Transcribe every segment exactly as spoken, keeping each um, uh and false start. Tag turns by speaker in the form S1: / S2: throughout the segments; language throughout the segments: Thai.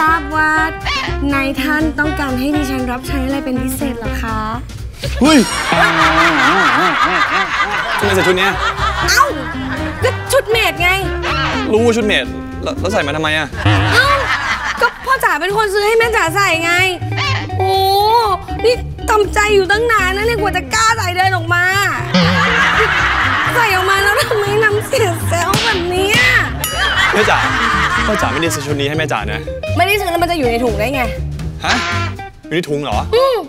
S1: ราบว่านายท่านต้องการให้ดิฉันรับใช้อะไรเป็นพิเศษหรอคะ
S2: เฮ้ยทำไมใส่ชุดนี้
S1: เอ้าก็ชุดเมดไง
S2: รู้ว่าชุดเมดแล้วใส่มาทำไมอ่ะ
S1: เอ้าก็พ่อจ๋าเป็นคนซื้อให้แม่จ๋าใส่ไงโอ้นี่ทำใจอยู่ตั้งนานนะเนี่ยกว่าจะกล้าใส่เดินออกมาใส่ออกมาแล้วทำไมน้ำเสียแซวแบบนี้
S2: แม่จ๋าพ่อจ๋าไม่ได้ซื้อชุดนี้ให้แม่จ๋านะ
S1: ไม่ได้ซื้อแล้วมันจะอยู่ในถุงได้ไง
S2: ฮะอยู่ในถุงเหรอ
S1: อืม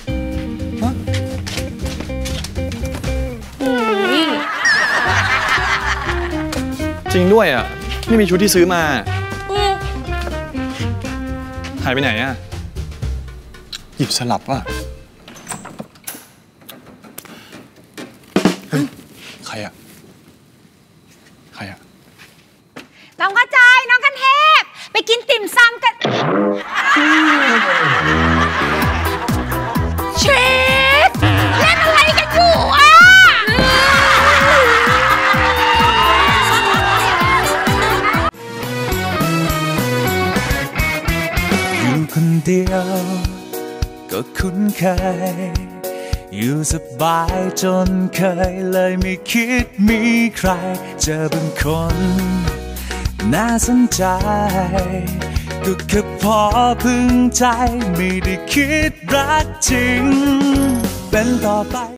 S2: จริงด้วยอ่ะไม่มีชุดที่ซื้อมาหายไปไหนอ่ะหยิบสลับอ่ะใครอ่ะใครอ่ะ
S3: น้องกระจายน้องกันเทพไปกินติ่มซำกันเชฟเล่นอะไรกันอยู่อ่ะ
S4: อยู่คนเดียวก็คุ้นเคยอยู่สบายจนเคยเลยไม่คิดมีใครเจอเป็นคนน่าสนใจก็แค่พอพึงใจไม่ได้คิดรักจริงเป็นต่อไป